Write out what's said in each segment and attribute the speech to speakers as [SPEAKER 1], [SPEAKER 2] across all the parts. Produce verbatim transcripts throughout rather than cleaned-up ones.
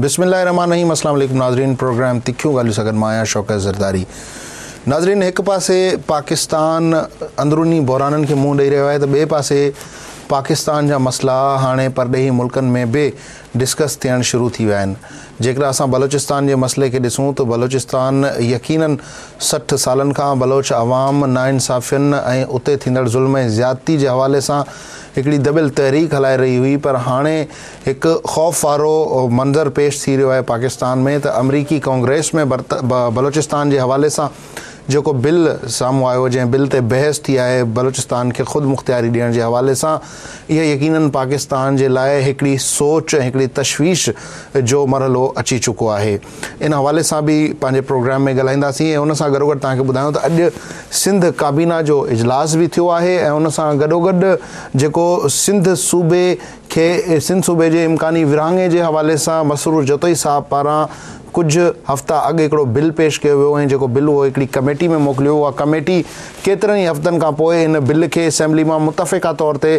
[SPEAKER 1] बिस्मिल्लाहिर्रहमानिर्रहीम। अस्सलाम वालेकुम नाज़रीन। प्रोग्राम तिखियूं ॻाल्हियूं सगन मां आहियां शौकत ज़रदारी। नाज़रीन, एक पासे पाकिस्तान अंदरूनी बहराननि खे मुंहुं ॾेई रहियो आहे, त ॿिए पासे पाकिस्तान जा मसला हाणे परॾेही मुल्कनि में बि डिस्कस थियणु शुरू थी विया आहिनि। जेकर असां बलोचिस्तान जे मसइले खे ॾिसूं त बलोचिस्तान यकीनन सठि सालनि खां बलोच अवाम नाइंसाफ़ियुनि ऐं उते थींदड़ ज़ुल्म ऐं ज़्यादती जे हवाले सां हिकिड़ी दबियल तहरीक हलाए रही हुई, पर हाणे हिकु ख़ौफ़ वारो मंज़र पेश थी रहियो आहे पाकिस्तान में त अमरीकी कांग्रेस में बलोचिस्तान जे हवाले सां जेको बिल साम्हूं आयो, जंहिं बिल ते बहस थी आहे बलोचिस्तान खे ख़ुदि मुख़्तियारी ॾियण जे हवाले सां, इहा यकीनन पाकिस्तान जे लाइ हिकिड़ी सोच ऐं हिकिड़ी तशवीश जो मरहलो अची चुको आहे। इन हवाले सां बि पंहिंजे प्रोग्राम में ॻाल्हाईंदासीं ऐं उन सां गॾोगॾु तव्हांखे ॿुधायूं त अॼु सिंध काबीना जो इजलास बि थियो आहे ऐं उन सां गॾोगॾु जेको सिंध सूबे खे सिंध सूबे जे इम्कानी विरहाङे जे हवाले सां मसरूर जतोई साहब पारां कुझु हफ़्ता अॻु हिकिड़ो बिल पेश कयो वियो ऐं जेको बिल उहो हिकिड़ी कमेटी में मोकिलियो। उहा कमेटी केतिरनि ई हफ़्तनि खां पोइ हिन बिल खे असेंबली मां मुतफ़िक़ा तौर ते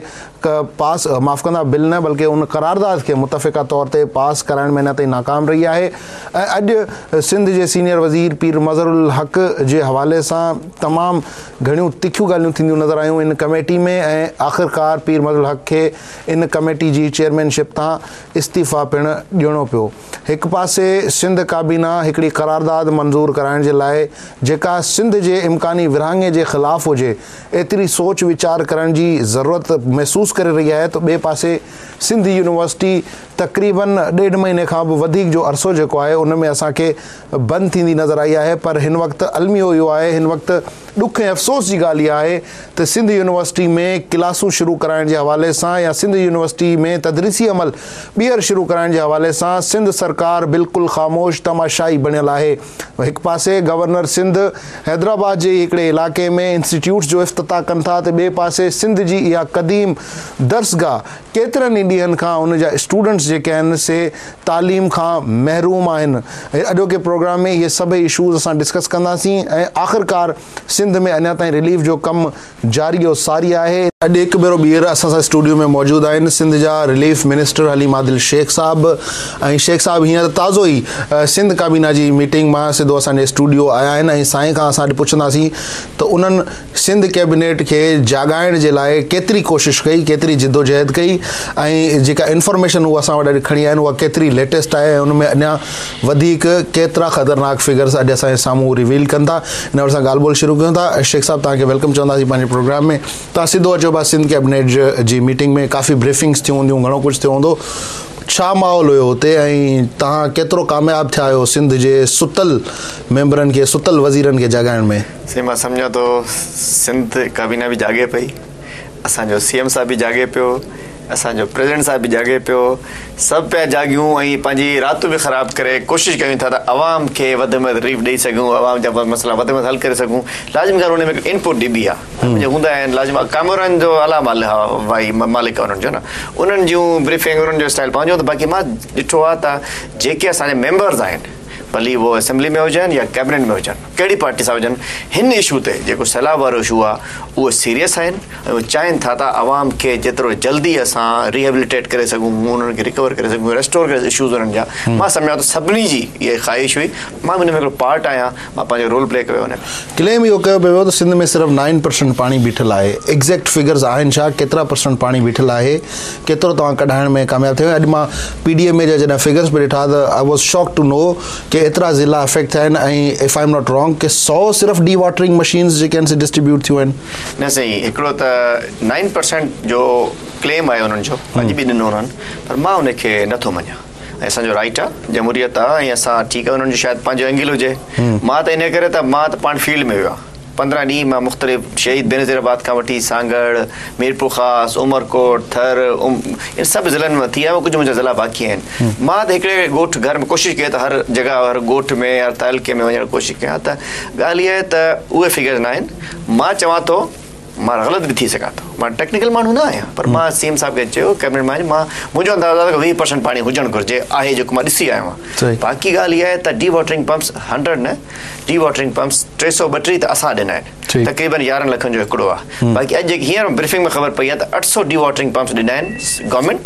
[SPEAKER 1] पास माफ़ कंदा बिल न बल्कि उन करारदाद खे मुतफ़िक़ा तौर ते पास कराइण में अञा ताईं नाकाम रही आहे। ऐं अॼु सिंध जे सीनियर वज़ीर पीर मज़हरुल हक़ जे हवाले सां तमामु घणियूं तिखियूं ॻाल्हियूं थींदियूं नज़र आयूं इन कमेटी में ऐं आख़िरकार पीर मज़हरुल हक़ खे इन कमेटी जी चेयरमैनशिप तां इस्तीफ़ा पिणु ॾियणो पियो। हिकु पासे सिंध काबीना हिकिड़ी करारदाद मंज़ूर कराइण जे लाइ जेका सिंध जे इम्कानी विरहाङे जे ख़िलाफ़ु हुजे एतिरी सोच वीचार करण जी ज़रूरत महसूस करे रही आहे, तो ॿिए पासे सिंध यूनिवर्सिटी तक़रीबन ॾेढ महीने खां बि वधीक जो अरसो जेको आहे उन में असांखे बंदि थींदी नज़र आई आहे। पर हिन वक़्तु अलमियो इहो आहे, हिन वक़्तु ॾुख ऐं अफ़सोस जी ॻाल्हि इहा आहे त सिंध यूनिवर्सिटी में क्लासूं शुरू कराइण जे हवाले सां या सिंध यूनिवर्सिटी में तदरीसी अमल ॿीहर शुरू कराइण जे हवाले सां सिंध सरकार बिल्कुलु ख़ामोश तमाशाई बणियल आहे। हिकु पासे गवर्नर सिंध हैदराबाद जे हिकिड़े इलाइक़े में इंस्टीट्यूट्स जो इफ़्तिताह कनि था, त ॿिए पासे सिंध जी इहा क़दीम दर्सगाह केतिरनि ई ॾींहंनि खां उन जा स्टूडेंट्स जेके आहिनि से तालीम खां महरूम आहिनि। अॼोके प्रोग्राम में इहे सभई इशूज़ असां डिस्कस कंदासीं ऐं आख़िरकार सिंध में अञा ताईं रिलीफ जो कमु जारी और सारी आहे। अॼु हिकु भेरो ॿीहर असां सां स्टूडियो में मौजूदु आहिनि सिंध जा रिलीफ मिनिस्टर हलीम आदिल शेख साहब। ऐं शेख साहब हींअर ताज़ो ई सिंध काबीना जी मीटिंग मां सिधो असांजे स्टूडियो आया आहिनि ऐं साईं खां असां अॼु पुछंदासीं त उन्हनि सिंध कैबिनेट खे जाॻाइण जे लाइ केतिरी कोशिशि कई, केतिरी जिदोजहद कई ऐं जेका इंफॉर्मेशन उहा असां वटि खणी आया आहिनि उहा केतिरी लेटेस्ट आहे ऐं उन में अञा वधीक केतिरा ख़तरनाक फिगर्स अॼु असांजे साम्हूं रिवील कनि था। हिन वटि असां ॻाल्हि ॿोल शुरू कयूं था। शेख साहब, तव्हांखे वेलकम चवंदासीं पंहिंजे प्रोग्राम में। तव्हां सिधो अचो बा सिंध कैबिनेट जी मीटिंग में काफ़ी ब्रीफिंग्स थियूं हूंदियूं, घणो कुझु थियो हूंदो, छा माहौल हुयो हुते ऐं तव्हां केतिरो कामयाबु थिया आहियो सिंध जे सुतल मेंबरनि खे सुतल वज़ीरनि खे जाॻाइण में?
[SPEAKER 2] से मां सम्झां थो सिंध काबीना बि जाॻे पई, असांजो सी एम साहब बि जाॻे पियो, असांजो प्रेसिडेंट साहब बि जाॻे पियो, सभु पिया जाॻियूं ऐं पंहिंजी राति बि ख़राबु करे कोशिशि कयूं था त आवाम खे वधि में वधि रिलीफ ॾेई सघूं, आवाम जा मसइला वधि में वधि हल करे सघूं। लाज़मी ॻाल्हि हुन में इनपुट ॾिबी आहे, मुंहिंजा हूंदा आहिनि लाज़मी कामरनि जो अला माल भाई मालिक उन्हनि जो न उन्हनि जूं ब्रीफिंग उन्हनि जो स्टाइल पंहिंजो। त बाक़ी मां ॾिठो आहे त जेके असांजे मेंबर्स आहिनि भली वो असेंबली में हुजनि या कैबिनेट में हुजनि, कहिड़ी पार्टी सां हुजनि, हिन इशू ते जेको सैलाब वारो इशू आहे उहो सीरियस आहिनि ऐं उहे चाहिनि था त आवाम खे जेतिरो जल्दी असां रिहेबिलिटेट करे सघूं, उन्हनि खे रिकवर करे सघूं, रेस्टोर करे इशूज़ उन्हनि जा। मां सम्झां थो सभिनी जी इहा ख़्वाहिश हुई, मां बि हिन में हिकिड़ो पार्ट आहियां, मां पंहिंजो रोल प्ले कयो। हुन
[SPEAKER 1] क्लेम इहो कयो पियो त सिंध में सिर्फ़ु नाइन परसेंट पाणी बीठल आहे। एग्ज़ैक्ट फिगर्स आहिनि छा, केतिरा परसेंट पाणी बीठल आहे, केतिरो तव्हां कढाइण में कामयाबु थियो? अॼु मां पी डी ए में जा जॾहिं फिगर्स बि ॾिठा त I was shock to know कि एतिरा ज़िला अफेक्ट थिया आहिनि ऐं if I am not wrong कि सौ सिर्फ़ु डी वाटरिंग मशीन्स जेके आहिनि से डिस्ट्रीब्यूट थियूं आहिनि।
[SPEAKER 2] न सही, हिकिड़ो त नाइन परसेंट जो क्लेम आहे उन्हनि जो, अॼु बि ॾिनो उन्हनि, पर मां उनखे नथो मञां। ऐं असांजो राइट आहे, जमहूरियत आहे ऐं असां ठीकु आहे, उन्हनि जो शायदि पंहिंजो एंगल हुजे। मां त इन करे त मां त पाण फील्ड में वियो आहे, पंद्रहं ॾींहं मां मुख़्तलिफ़ शहीद बेनज़ीराबाद खां वठी सांगड़, मीरपुर ख़ास, उमरकोट, थर, इन सभु ज़िलनि में थी आहियां, कुझु मुंहिंजा ज़िला बाक़ी आहिनि। मां त हिकिड़े ॻोठ घर में कोशिशि कई त हर जॻह हर ॻोठ में हर तहलके में वञण कोशिशि कयां, त ॻाल्हि इहा आहे त उहे फिगर्स न आहिनि। मां चवां थो मां ग़लति बि थी सघां थो, मां टेक्निकल माण्हू न आहियां, पर मां सी एम साहब खे चयो कैबिनेट में मां मुंहिंजो अंदाज़ो आहे त वीह परसेंट पाणी हुजणु घुरिजे, आहे जेको मां ॾिसी आयो आहियां। बाक़ी ॻाल्हि इहा आहे त डी वाटरिंग पंप्स हंड्रेड न डी वाटरिंग पंप्स टे सौ ॿटीह त असां ॾिना आहिनि, तक़रीबन यारहं लखनि जो हिकिड़ो आहे। बाक़ी अॼु जेकी हींअर ब्रीफिंग में ख़बर पई आहे त अठ सौ डी वाटरिंग पंप्स ॾिना आहिनि गवर्नमेंट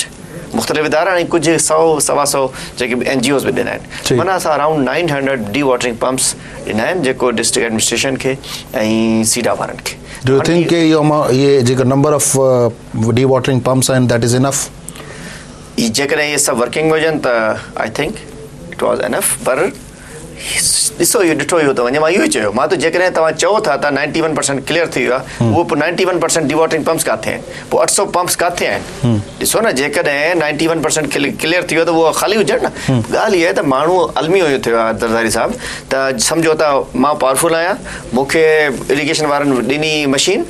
[SPEAKER 2] मुख़्तलिफ़ इदारा ऐं कुझु सौ सवा सौ जेके एन जी ओस बि ॾिना आहिनि माना असां around nine hundred dewatering pumps ॾिना आहिनि जेको डिस्ट्रिक्ट एडमिनिस्ट्रेशन खे ऐं सीडा वारनि खे
[SPEAKER 1] डू यू थिंक के ये जेका number of dewatering pumps आहिनि दैट इज़ इनफ
[SPEAKER 2] जेकॾहिं इहे सभु वर्किंग में हुजनि त I think it was enough पर ॾिसो इहो ॾिठो इहो त वञे मां इहो ई चयो मां त जेकॾहिं तव्हां चओ था त नाइंटी वन परसेंट क्लियर थी वियो आहे उहो पोइ ninety one percent dewatering pumps किथे आहिनि पोइ अठ सौ पंप्स किथे आहिनि ॾिसो न जेकॾहिं नाइंटी वन परसेंट क्लियर थी वियो त उहो ख़ाली हुजनि न ॻाल्हि इहा आहे त माण्हू अलमी इहो थियो आहे दरदारी साहिबु त सम्झो त मां पावरफुल आहियां मूंखे इरिगेशन वारनि ॾिनी मशीन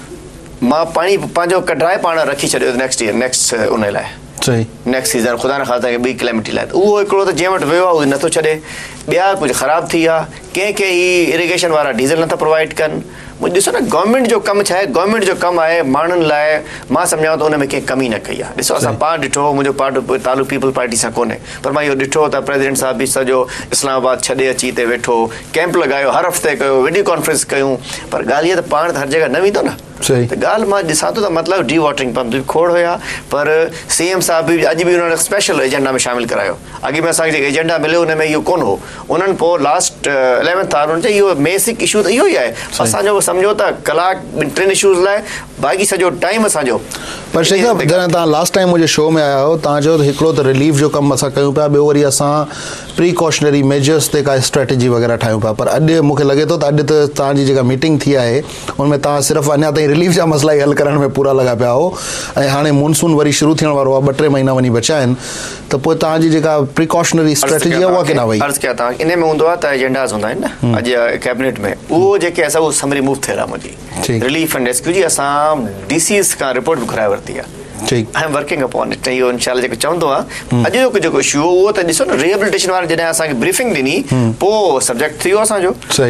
[SPEAKER 2] मां पाणी पंहिंजो कढाए पाण रखी छॾियो नेक्स्ट ईयर नेक्स्ट उन लाइ
[SPEAKER 1] सही
[SPEAKER 2] नेक्स्ट सीज़न ख़ुदा न ख़ासिता ॿी क्लैमिटी लाइ उहो हिकिड़ो त जंहिं वटि वियो आहे उहो नथो छॾे ॿिया कुझु ख़राबु थी विया कंहिं कंहिं ही इरिगेशन वारा डीज़ल नथा प्रोवाइड कनि मुंहिंजो ॾिसो न गवर्नमेंट जो कमु छा आहे गवर्नमेंट जो कमु आहे माण्हुनि लाइ मां सम्झां त उन में कंहिं कमी न कई आहे ॾिसो असां पाण ॾिठो मुंहिंजो पार्टी तालुक पीपल पार्टी सां कोन्हे पर मां इहो ॾिठो त प्रेसिडेंट साहिब बि सॼो इस्लामाबाद छॾे अची हिते वेठो कैंप लॻायो हर हफ़्ते कयो वीडियो कॉन्फ्रेंस कयूं पर ॻाल्हि इहा त पाण त हर जॻह न वेंदो न त ॻाल्हि मां ॾिसां थो त मतिलबु डी वाटरिंग पंप बि खोड़ हुया पर सी एम साहिब बि अॼु बि उन्हनि स्पेशल एजेंडा में शामिलु करायो अॻे में असांखे जेको एजेंडा मिलियो हुन में इहो कोन हो उन्हनि पोइ लास्ट इलेवंथ आवर चयो इहो बेसिक इशू त इहो ई आहे असांजो सम्झो त कलाक ॿिनि टिनि इशूज़ लाइ बाक़ी सॼो टाइम असांजो
[SPEAKER 1] पर शेख साहिब जॾहिं तव्हां लास्ट टाइम मुंहिंजे शो में आया हो तव्हां चयो त हिकिड़ो त रिलीफ जो कमु असां कयूं पिया ॿियो वरी असां प्रीकॉशनरी मेजर्स ते का स्ट्रेटेजी वग़ैरह ठाहियूं पिया पर अॼु मूंखे लॻे थो त अॼु त तव्हांजी जेका मीटिंग थी आहे उनमें तव्हां सिर्फ़ु अञा ताईं रिलीफ जा मसइला ई हल करण में पूरा लॻा पिया हो ऐं हाणे मॉनसून वरी शुरू थियण वारो आहे ॿ टे महीना वञी बचिया आहिनि त पोइ तव्हांजी जेका प्रिकॉशनरी स्ट्रेटेजी आहे उहा केॾांहुं वई
[SPEAKER 2] अर्ज़ु कयां तव्हां इन में हूंदो आहे त एजेंडास हूंदा आहिनि न अॼु कैबिनेट में उहो जेके असां उहो समरी मूव थियल आहे मुंहिंजी रिलीफ एंड रेस्क्यू जी असां डी सी एस खां रिपोर्ट बि घुराए वरिती आहे I am working upon it इहो इनशाला जेको चवंदो आहे अॼु जो जेको इशू उहो त ॾिसो न रिहेबिलिटेशन वारे जॾहिं असांखे ब्रीफिंग ॾिनी पोइ सब्जेक्ट थी वियो असांजो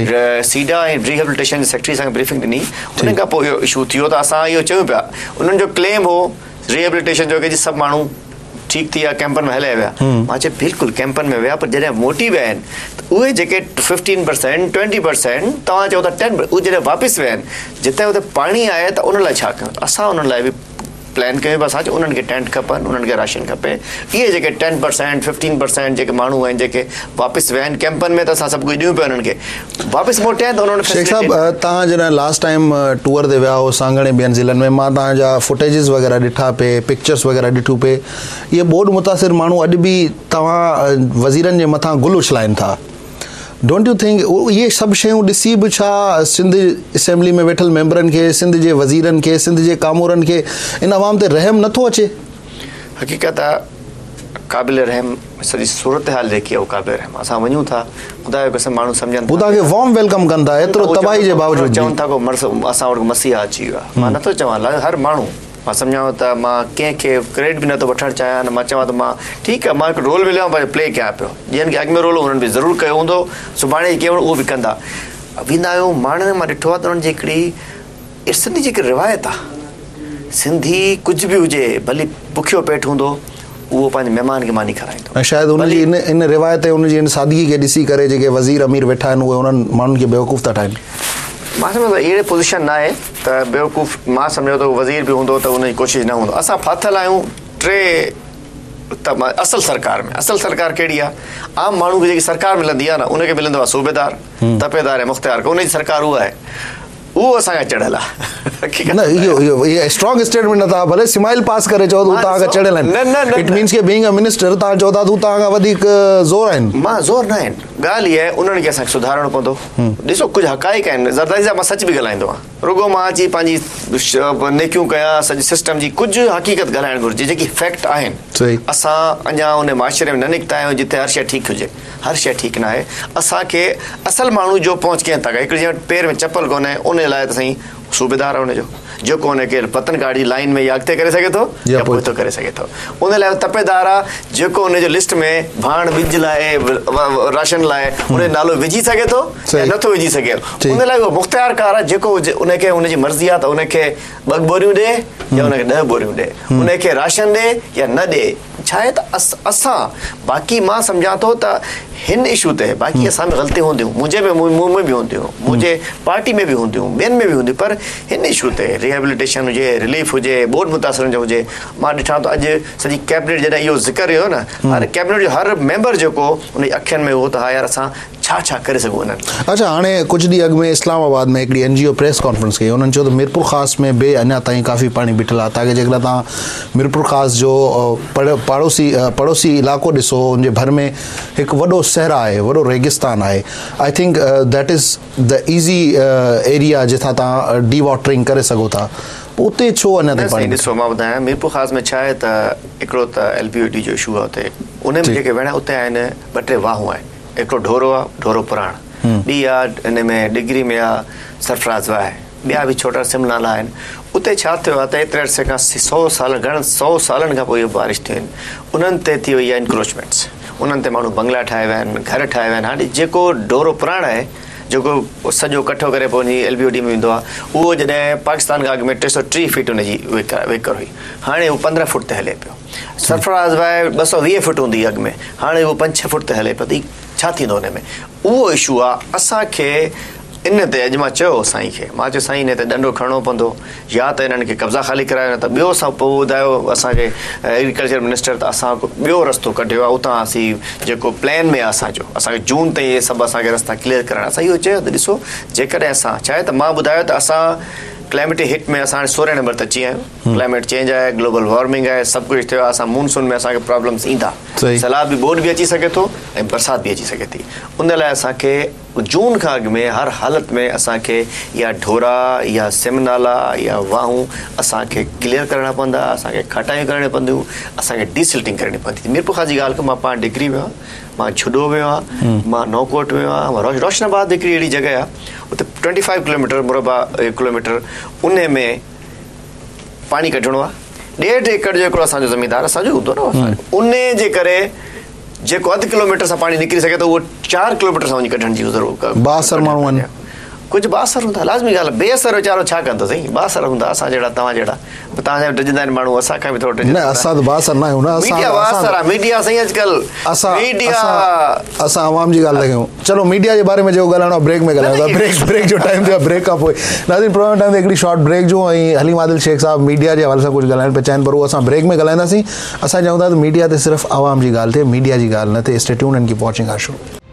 [SPEAKER 2] सीडा ऐं रिहेबिलिटेशन जी सेक्रेटरी असांखे ब्रीफिंग ॾिनी उन खां पोइ इहो इशू थी वियो त असां इहो चयूं पिया उन्हनि जो क्लेम हो रिहेबिलिटेशन जो की सभु माण्हू ठीकु थी विया कैंपनि में हलिया विया मां चयो बिल्कुलु कैंपनि में विया पर जॾहिं मोटी विया आहिनि त उहे जेके फिफ्टीन परसेंट ट्वेंटी परसेंट तव्हां चओ था टेन उहे जॾहिं वापसि विया आहिनि जिते हुते पाणी आहे त उन लाइ छा कयूं असां उन्हनि लाइ बि प्लान कयूं पिया असां उन्हनि खे टेंट खपनि उन्हनि खे राशन खपे इहे जेके टेन परसेंट फिफ्टीन परसेंट जेके माण्हू आहिनि जेके वापसि विया आहिनि कैंपनि में त असां सभु कुझु ॾियूं पिया उन्हनि खे वापसि मोटिया त उन्हनि
[SPEAKER 1] शेख साहिब तव्हां जॾहिं लास्ट टाइम टूर ते विया हो सांगणे ॿियनि ज़िलनि में मां तव्हांजा फुटेजिस वग़ैरह ॾिठा पे पिक्चर्स वग़ैरह ॾिठूं पे इहे बोर्ड मुतासिर माण्हू अॼु बि तव्हां वज़ीरनि जे मथां गुल उछलाइनि था डोंट यू थिंक इहे सभु शयूं ॾिसी बि छा सिंध असेंबली में वेठल मेंबरनि खे सिंध जे वज़ीरनि खे सिंध जे कामोरनि खे इन अवाम ते रहम नथो अचे
[SPEAKER 2] हक़ीक़त आहे क़ाबिल रहम सॼी सूरत हाल जेकी आहे उहा क़ाबिल रहम असां वञूं था ख़ुदा जो कसम माण्हू सम्झनि
[SPEAKER 1] हू तव्हांखे वॉर्म वेलकम कनि था एतिरो तबाही जे बावजूदि
[SPEAKER 2] चवनि था को मर्स असां वटि मसीहा अची वियो आहे मां नथो चवां हर माण्हू मां सम्झां त मां कंहिंखे क्रेडिट बि नथो वठणु चाहियां न मां चवां त मां ठीकु आहे मां हिकु रोल मिलियो आहे पंहिंजो प्ले कयां पियो ॼणनि खे अॻु में रोल हुननि बि ज़रूरु कयो हूंदो सुभाणे कीअं उहो बि कंदा वेंदा आहियूं माण्हुनि मां ॾिठो आहे त उन्हनि जी हिकिड़ी सिंधी जेकी रिवायत आहे सिंधी कुझु बि हुजे भली बुखियो पेट हूंदो उहो पंहिंजे महिमान खे मानी खाराईंदो
[SPEAKER 1] ऐं शायदि उनजी इन इन रिवायत ऐं उनजी इन सादगी खे ॾिसी करे जेके वज़ीर अमीर वेठा आहिनि उहे उन्हनि माण्हुनि खे बेवकूफ़ था ठाहिनि
[SPEAKER 2] मां सम्झो त अहिड़े पोज़ीशन न आहे त बेवकूफ़ मां सम्झो त वज़ीर बि हूंदो त उनजी कोशिशि न हूंदो असां फाथल आहियूं टे त असल सरकार में असल सरकार कहिड़ी आहे आम माण्हू खे जेकी सरकार मिलंदी आहे न उनखे मिलंदो आहे सूबेदार तपेदार ऐं मुख़्तियार उनजी सरकार उहा आहे उहो असांखे चढ़ियल आहे
[SPEAKER 1] न इहो इहो इहो स्ट्रॉन्ग स्टेटमेंट नथा भले स्माइल पास करे चओ तूं तव्हां खां चढ़ियल आहिनि इट मीन्स के बीइंग अ मिनिस्टर तव्हां चओ था तूं तव्हां खां वधीक ज़ोर आहिनि
[SPEAKER 2] मां ज़ोर न आहिनि ॻाल्हि इहा आहे उन्हनि खे असांखे सुधारणो पवंदो ॾिसो कुझु हक़ाइक़ आहिनि ज़रदारी साहिब मां सच बि ॻाल्हाईंदो आहियां रुॻो मां अची पंहिंजी नेकियूं कयां सॼी सिस्टम जी कुझु हक़ीक़त ॻाल्हाइणु घुरिजे जेकी फैक्ट आहिनि असां अञा उन माशरे में न निकिता आहियूं जिते हर शइ ठीकु हुजे हर शइ ठीकु न आहे असांखे असल माण्हू जो पहुच कीअं था हिकिड़ी जीअं पेर में चपल कोन्हे उन लाइ त साईं सूबेदार आहे हुनजो जेको हुनखे पतन गाड़ी लाइन में या अॻिते करे सघे थो या पोइ करे सघे थो उन लाइ तपेदार आहे जेको हुनजो लिस्ट में भाण ॿिज लाइ राशन लाइ उन नालो विझी सघे थो या नथो विझी सघे उन लाइ उहो मुख़्तियारकार आहे जेको उनखे उनजी मर्ज़ी आहे त उनखे ॿ बोरियूं ॾे या उनखे ॾह बोरियूं ॾे उनखे राशन ॾे या न ॾे छा आहे त असां बाक़ी मां सम्झां थो त हिन इशू ते बाक़ी असां में ग़लतियूं हूंदियूं, मुंहिंजे में मूं में बि हूंदियूं, मुंहिंजे पार्टी में बि हूंदियूं, ॿियनि में बि हूंदियूं, पर हिन इशू ते रिहेबिलिटेशन हुजे, रिलीफ हुजे, बोर्ड मुतासिरनि जो हुजे, मां ॾिठां थो अॼु सॼी कैबिनेट जॾहिं इहो ज़िक्र हुयो न, हर कैबिनेट जो हर मेंबर जेको उन अखियुनि में हो त हा यार असां छा छा करे सघूं इन्हनि।
[SPEAKER 1] अच्छा, हाणे कुझु ॾींहं अॻु में इस्लामाबाद में हिकिड़ी N G O press conference कई, उन्हनि चयो त मीरपुर ख़ासि में बि अञा ताईं काफ़ी पाणी बीठल आहे, ताकि जेकॾहिं तव्हां मीरपुर ख़ासि जो पड़ोसी पड़ोसी इलाइक़ो ॾिसो, उनजे भर में हिकु वॾो सहरा आहे, वॾो रेगिस्तान आहे। I think that is the easy area जिथां तव्हां डी वॉटरिंग करे सघो था, उते छो अञा ताईं पाणी?
[SPEAKER 2] ॾिसो मां ॿुधायां, मीरपुर ख़ासि में छा आहे त हिकिड़ो त एल पी ओ डी जो इशू आहे उते, उन में जेके वेड़ा उते आहिनि ॿ टे वाहूं आहिनि, हिकिड़ो ढोरो आहे, ढोरो पुराण, ॿी आहे हिन में डिग्री में आहे सरफराज़ वाह आहे, ॿिया बि छोटा सिम नाला आहिनि। उते छा थियो आहे त एतिरे अरसे खां सौ साल घणनि सौ सालनि खां पोइ इहो बारिश थियूं आहिनि, उन्हनि ते थी वई आहे इंक्रोचमेंट्स, उन्हनि ते माण्हू बंगला ठाहे विया आहिनि, घर ठाहे विया आहिनि। हाणे जेको ढोरो पुराण आहे जेको सॼो कठो करे पोइ उन एल बी ओ डी में वेंदो आहे, उहो जॾहिं पाकिस्तान खां अॻु में टे सौ टीह फीट उनजी वेकर हुई, हाणे उहो पंद्रहं फुट ते हले पियो। सरफराज़ वाह ॿ सौ वीह फुट हूंदी अॻु में, हाणे उहो पंज छह फुट ते हले पियो, त छा थींदो हुन में? उहो इशू आहे। असांखे इन ते अॼु मां चयो साईं खे, मां चयो साईं हिन ते ॾंडो खणणो पवंदो, या त हिननि खे कब्ज़ा ख़ाली करायो, न त ॿियो असां पोइ ॿुधायो असांखे एग्रीकल्चर मिनिस्टर त असां ॿियो रस्तो कढियो आहे, उतां असीं जेको प्लान में आहे असांजो, असांखे जून ताईं इहे सभु असांखे रस्ता क्लियर करणा। असां इहो चयो त ॾिसो, जेकॾहिं असां छा आहे त मां ॿुधायो त असां क्लाइमेटिक हिट में असां हाणे सोरहें नंबर ते अची विया आहियूं, क्लाइमेट चेंज आहे, ग्लोबल वार्मिंग आहे, सभु कुझु थियो आहे, असां मूनसून में असांखे प्रॉब्लम्स ईंदा, सैलाब बि बोर्ड बि अची सघे थो ऐं बरसाति बि अची सघे थी। उन लाइ असांखे जून खां अॻु में हर हालत में असांखे या ढोरा या सिम नाला या वाहूं असांखे क्लियर करणा पवंदा, असांखे खटायूं करणियूं पवंदियूं, असांखे डीसिल्टिंग करणी पवंदी। मीरपुर ख़ास जी ॻाल्हि कयो, मां पाण डिग्री वियो आहियां, मां छुडो वियो आहियां, मां नौकोट वियो आहियां, मां रोशनाबाद हिकिड़ी अहिड़ी जॻह आहे, उते ट्वेंटी फाइव किलोमीटर मुरबा किलोमीटर उन में पाणी कढणो आहे, ॾेढ एकड़ जो हिकिड़ो असांजो ज़मीनदार असांजो हूंदो न, उन जे करे जेको अधु किलोमीटर सां पाणी निकिरी सघे थो उहो चारि किलोमीटर सां वञी कढण जी ज़रूरत।
[SPEAKER 1] बासर माण्हू आहिनि,
[SPEAKER 2] कुझु बासर हूंदा, लाज़मी ॻाल्हि आहे, बेअसर वीचारो छा कंदो साईं, बासर हूंदा असां जहिड़ा तव्हां जहिड़ा, तव्हांजा डिॼंदा आहिनि माण्हू, असांखां बि थोरो डिॼंदा।
[SPEAKER 1] न असां त बासर न आहियूं न,
[SPEAKER 2] मीडिया बासर आहे, मीडिया साईं अॼुकल्ह
[SPEAKER 1] असां
[SPEAKER 2] मीडिया
[SPEAKER 1] असां आवाम जी ॻाल्हि था कयूं। चलो मीडिया जे बारे में जेको ॻाल्हाइणो आहे ब्रेक में ॻाल्हायूं था, ब्रेक ब्रेक जो टाइम थियो आहे, ब्रेक खां पोइ नाज़रीन प्रोग्राम टाइम ते हिकिड़ी शॉर्ट ब्रेक जो, ऐं हलीम आदिल शेख साहब मीडिया जे हवाले सां कुझु ॻाल्हाइण पिया चाहिनि, पर उहो असां ब्रेक में ॻाल्हाईंदासीं। असां चऊं था त मीडिया ते सिर्फ़ु आवाम जी ॻाल्हि थिए, मीडिया जी ॻाल्हि न थिए। Stay tuned and keep watching our show.